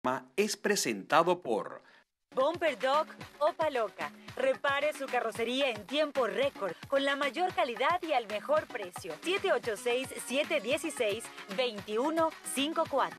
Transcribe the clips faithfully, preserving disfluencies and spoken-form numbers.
Es presentado por Bumper Dog Opa Loca. Repare su carrocería en tiempo récord con la mayor calidad y al mejor precio. siete ocho seis, siete uno seis, dos uno cinco cuatro.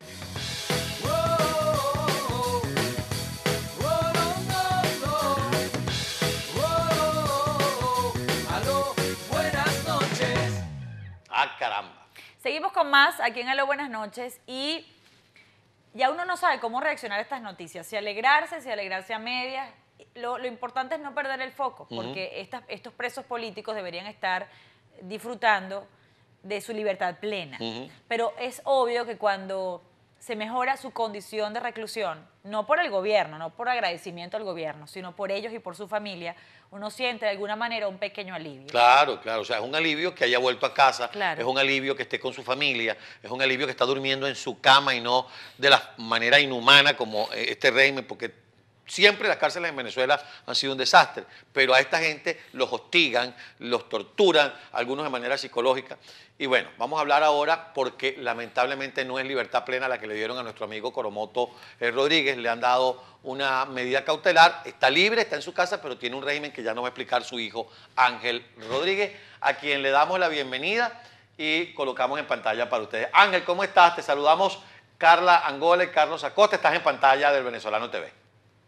Buenas noches. Ah, caramba. Seguimos con más aquí en Aló Buenas Noches y ya uno no sabe cómo reaccionar a estas noticias, si alegrarse, si alegrarse a medias. Lo, lo importante es no perder el foco, porque uh-huh. estas, estos presos políticos deberían estar disfrutando de su libertad plena. Uh-huh. Pero es obvio que cuando se mejora su condición de reclusión, no por el gobierno, no por agradecimiento al gobierno, sino por ellos y por su familia, uno siente de alguna manera un pequeño alivio. Claro, claro, o sea, es un alivio que haya vuelto a casa, claro. Es un alivio que esté con su familia, es un alivio que está durmiendo en su cama y no de la manera inhumana como este régimen, porque siempre las cárceles en Venezuela han sido un desastre, pero a esta gente los hostigan, los torturan, algunos de manera psicológica. Y bueno, vamos a hablar ahora porque lamentablemente no es libertad plena la que le dieron a nuestro amigo Coromoto eh, Rodríguez. Le han dado una medida cautelar, está libre, está en su casa, pero tiene un régimen que ya nos va a explicar su hijo Ángel Rodríguez, a quien le damos la bienvenida y colocamos en pantalla para ustedes. Ángel, ¿cómo estás? Te saludamos Carla Angola y Carlos Acosta, estás en pantalla del Venezolano T V.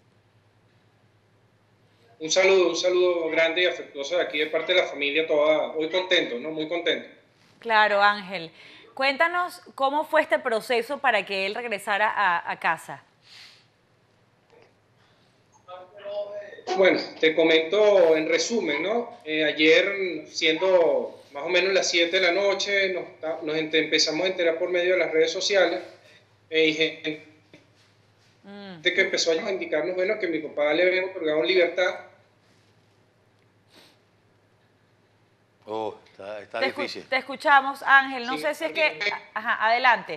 Un saludo, un saludo grande y afectuoso de aquí de parte de la familia toda, muy contento, ¿no? Muy contento. Claro, Ángel. Cuéntanos cómo fue este proceso para que él regresara a, a casa. Bueno, te comento en resumen, ¿no? Eh, ayer, siendo más o menos las siete de la noche, nos, nos empezamos a enterar por medio de las redes sociales, eh, y gente mm. que empezó a indicarnos, bueno, que mi papá le había otorgado libertad. Oh, está, está te difícil. Escu te escuchamos, Ángel. No sí, sé si es que... Ajá, adelante.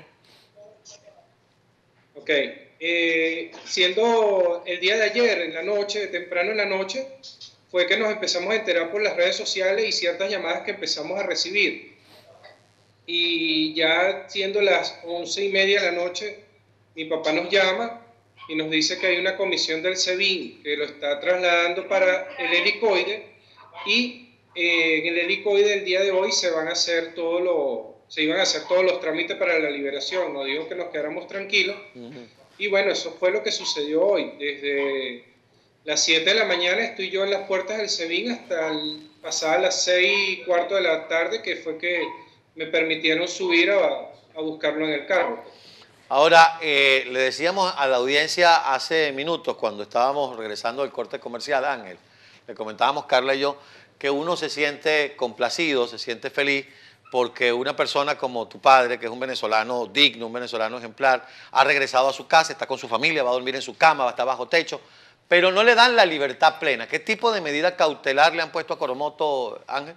Ok. Eh, siendo el día de ayer, en la noche, temprano en la noche, fue que nos empezamos a enterar por las redes sociales y ciertas llamadas que empezamos a recibir. Y ya siendo las once y media de la noche, mi papá nos llama y nos dice que hay una comisión del SEBIN que lo está trasladando para el helicoide y Eh, en el helicoide del día de hoy se van a hacer todo lo, se iban a hacer todos los trámites para la liberación. No digo que nos quedáramos tranquilos. Uh-huh. Y bueno, eso fue lo que sucedió hoy. Desde las siete de la mañana estoy yo en las puertas del SEBIN hasta el, pasadas las seis y cuarto de la tarde, que fue que me permitieron subir a, a buscarlo en el carro. Ahora, eh, le decíamos a la audiencia hace minutos, cuando estábamos regresando del corte comercial, Ángel, le comentábamos Carla y yo, que uno se siente complacido, se siente feliz, porque una persona como tu padre, que es un venezolano digno, un venezolano ejemplar, ha regresado a su casa, está con su familia, va a dormir en su cama, va a estar bajo techo, pero no le dan la libertad plena. ¿Qué tipo de medida cautelar le han puesto a Coromoto, Ángel?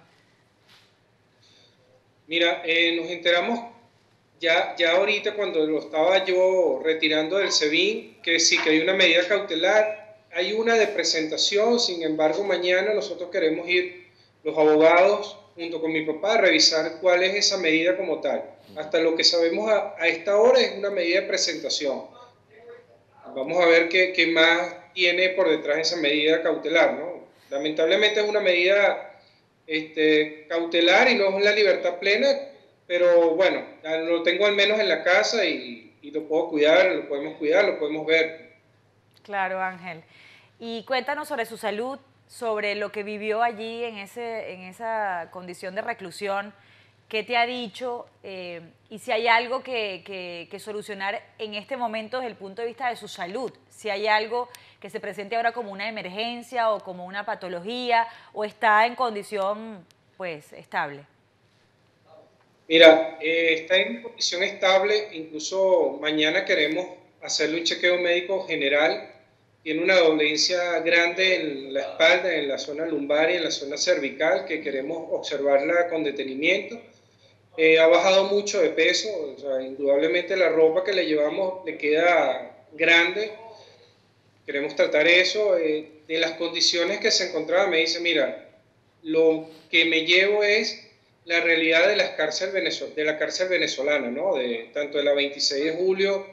Mira, eh, nos enteramos ya, ya ahorita cuando lo estaba yo retirando del SEBIN, que sí, que hay una medida cautelar. Hay una de presentación, sin embargo, mañana nosotros queremos ir, los abogados, junto con mi papá, a revisar cuál es esa medida como tal. Hasta lo que sabemos a, a esta hora es una medida de presentación. Vamos a ver qué, qué más tiene por detrás esa medida cautelar, ¿no? Lamentablemente es una medida este, cautelar y no es la libertad plena, pero bueno, lo tengo al menos en la casa y, y lo puedo cuidar, lo podemos cuidar, lo podemos ver. Claro, Ángel. Y cuéntanos sobre su salud, sobre lo que vivió allí en, ese, en esa condición de reclusión. ¿Qué te ha dicho? Eh, y si hay algo que, que, que solucionar en este momento desde el punto de vista de su salud. Si hay algo que se presente ahora como una emergencia o como una patología, o está en condición, pues, estable. Mira, eh, está en condición estable. Incluso mañana queremos hacerle un chequeo médico general. Tiene una dolencia grande en la espalda, en la zona lumbar y en la zona cervical, que queremos observarla con detenimiento. Eh, ha bajado mucho de peso, o sea, indudablemente la ropa que le llevamos le queda grande. Queremos tratar eso. Eh, de las condiciones que se encontraba, me dice, mira, lo que me llevo es la realidad de, las cárcel de la cárcel venezolana, ¿no? De, tanto de la veintiséis de julio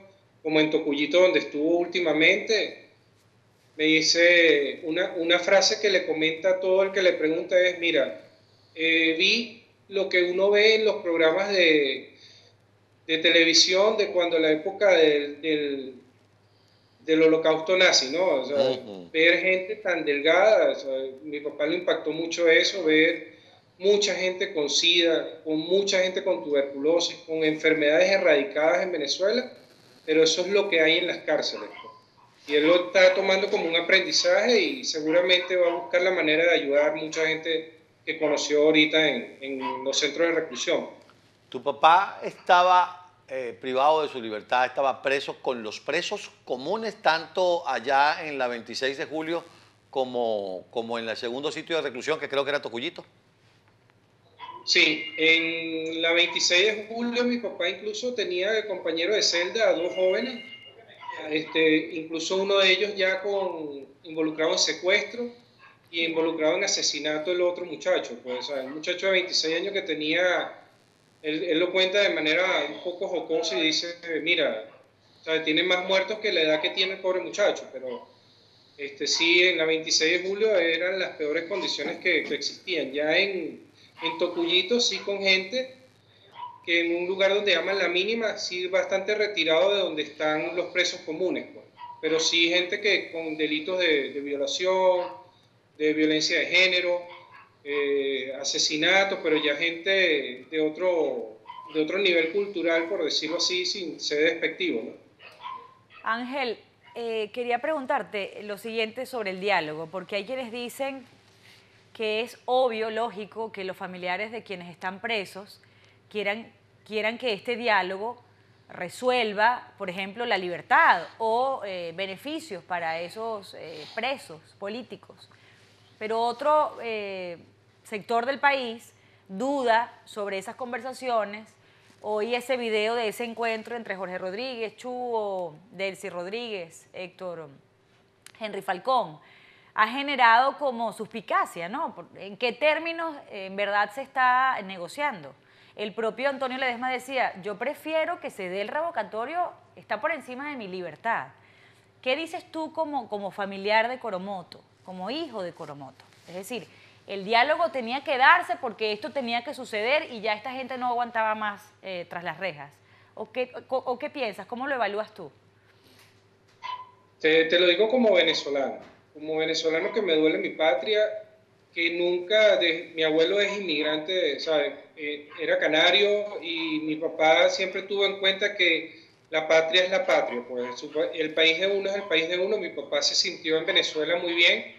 como en Tocuyito, donde estuvo últimamente, me dice una, una frase que le comenta a todo el que le pregunta es, mira, eh, vi lo que uno ve en los programas de, de televisión de cuando la época del, del, del holocausto nazi, ¿no? O sea, uh-huh. Ver gente tan delgada, o sea, mi papá le impactó mucho eso, ver mucha gente con SIDA, con mucha gente con tuberculosis, con enfermedades erradicadas en Venezuela, pero eso es lo que hay en las cárceles. Y él lo está tomando como un aprendizaje y seguramente va a buscar la manera de ayudar a mucha gente que conoció ahorita en, en los centros de reclusión. ¿Tu papá estaba eh, privado de su libertad, estaba preso con los presos comunes, tanto allá en la veintiséis de julio como, como en el segundo sitio de reclusión, que creo que era Tocuyito? Sí, en la veintiséis de julio mi papá incluso tenía de compañero de celda a dos jóvenes, este, incluso uno de ellos ya con, involucrado en secuestro y involucrado en asesinato del otro muchacho. Pues, o sea, un muchacho de veintiséis años que tenía, él, él lo cuenta de manera un poco jocosa y dice, mira, o sea, tiene más muertos que la edad que tiene el pobre muchacho, pero este, sí, en la veintiséis de julio eran las peores condiciones que, que existían. Ya en... En Tocuyito sí con gente que en un lugar donde llaman la mínima, sí bastante retirado de donde están los presos comunes, pues. Pero sí gente que con delitos de, de violación, de violencia de género, eh, asesinatos, pero ya gente de otro, de otro nivel cultural, por decirlo así, sin ser despectivo, ¿no? Ángel, eh, quería preguntarte lo siguiente sobre el diálogo, porque hay quienes dicen que es obvio, lógico, que los familiares de quienes están presos quieran, quieran que este diálogo resuelva, por ejemplo, la libertad o eh, beneficios para esos eh, presos políticos. Pero otro eh, sector del país duda sobre esas conversaciones. Hoy ese video de ese encuentro entre Jorge Rodríguez, Chuo, Delcy Rodríguez, Héctor, Henry Falcón, ha generado como suspicacia, ¿no? ¿En qué términos en verdad se está negociando? El propio Antonio Ledesma decía, yo prefiero que se dé el revocatorio, está por encima de mi libertad. ¿Qué dices tú como, como familiar de Coromoto, como hijo de Coromoto? Es decir, el diálogo tenía que darse porque esto tenía que suceder y ya esta gente no aguantaba más eh, tras las rejas. ¿O qué, o, o qué piensas? ¿Cómo lo evalúas tú? Te, te lo digo como venezolano. Como venezolano que me duele mi patria, que nunca, de, mi abuelo es inmigrante, ¿sabes? Eh, era canario y mi papá siempre tuvo en cuenta que la patria es la patria, pues su, el país de uno es el país de uno. Mi papá se sintió en Venezuela muy bien.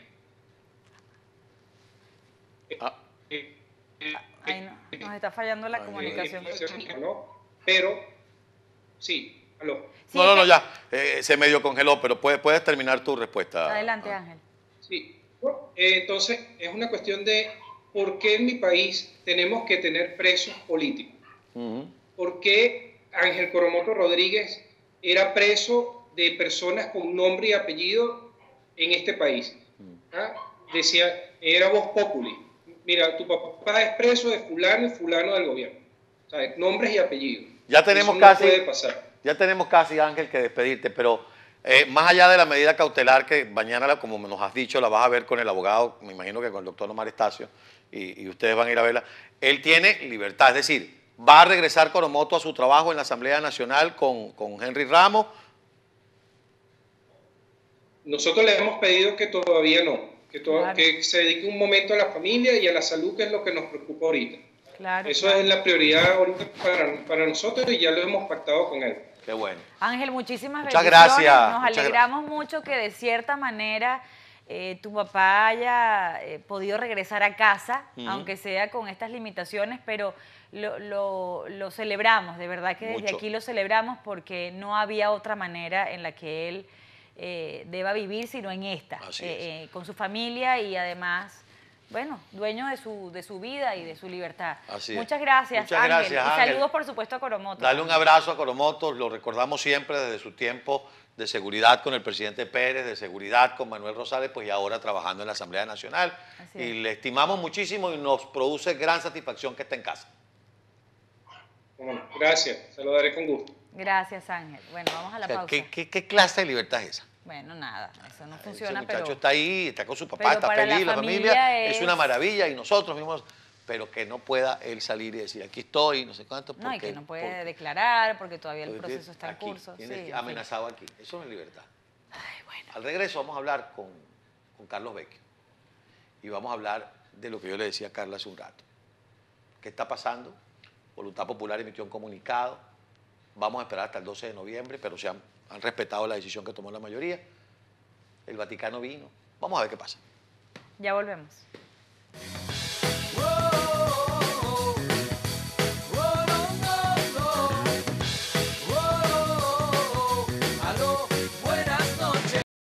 Ah. Eh, eh, Ay, no, nos está fallando la comunicación. ¿no? Pero, sí. ¿Aló? Sí, no, no, no, que... ya. Eh, se medio congeló, pero puedes, puedes terminar tu respuesta. Adelante, Ángel. Sí. Eh, entonces, es una cuestión de por qué en mi país tenemos que tener presos políticos. Uh-huh. ¿Por qué Ángel Coromoto Rodríguez era preso de personas con nombre y apellido en este país? ¿Ah? Decía, era voz populi. Mira, tu papá es preso de fulano y fulano del gobierno. ¿Sabes? Nombres y apellidos. Ya tenemos Eso casi... no puede pasar. Ya tenemos casi, Ángel, que despedirte, pero eh, más allá de la medida cautelar que mañana, como nos has dicho, la vas a ver con el abogado, me imagino que con el doctor Omar Estacio, y, y ustedes van a ir a verla, él tiene libertad, es decir, va a regresar Coromoto a su trabajo en la Asamblea Nacional con, con Henry Ramos. Nosotros le hemos pedido que todavía no, que, to claro. que se dedique un momento a la familia y a la salud, que es lo que nos preocupa ahorita. Claro, Eso claro. es la prioridad ahorita para, para nosotros y ya lo hemos pactado con él. Qué bueno. Ángel, muchísimas muchas bendiciones. gracias. Nos muchas alegramos gracias. mucho que de cierta manera eh, tu papá haya eh, podido regresar a casa, uh-huh. aunque sea con estas limitaciones, pero lo, lo, lo celebramos, de verdad que desde mucho. aquí lo celebramos porque no había otra manera en la que él eh, deba vivir sino en esta, eh, eh, con su familia y además... Bueno, dueño de su, de su vida y de su libertad. Así Muchas es. gracias, Muchas Ángel. gracias, y Ángel. saludos, por supuesto, a Coromoto. Dale un abrazo a Coromoto, lo recordamos siempre desde su tiempo de seguridad con el presidente Pérez, de seguridad con Manuel Rosales, pues y ahora trabajando en la Asamblea Nacional. Así y es. Le estimamos muchísimo y nos produce gran satisfacción que esté en casa. Bueno, gracias, se lo daré con gusto. Gracias, Ángel. Bueno, vamos a la O sea, pausa. ¿qué, qué, qué clase de libertad es esa? Bueno, nada, eso no Ese funciona, muchacho pero... está ahí, está con su papá, pero está para la feliz, la familia, familia es... es- una maravilla y nosotros mismos, pero que no pueda él salir y decir, aquí estoy, no sé cuánto. No, y porque- que no puede porque- declarar porque todavía el porque proceso está en aquí, curso. tienes Sí, que- en fin. amenazado aquí. Eso no es libertad. Ay, bueno. Al regreso vamos a hablar con, con Carlos Vecchio y vamos a hablar de lo que yo le decía a Carla hace un rato. ¿Qué está pasando? Voluntad Popular emitió un comunicado. Vamos a esperar hasta el doce de noviembre, pero se han, han respetado la decisión que tomó la mayoría. El Vaticano vino. Vamos a ver qué pasa. Ya volvemos.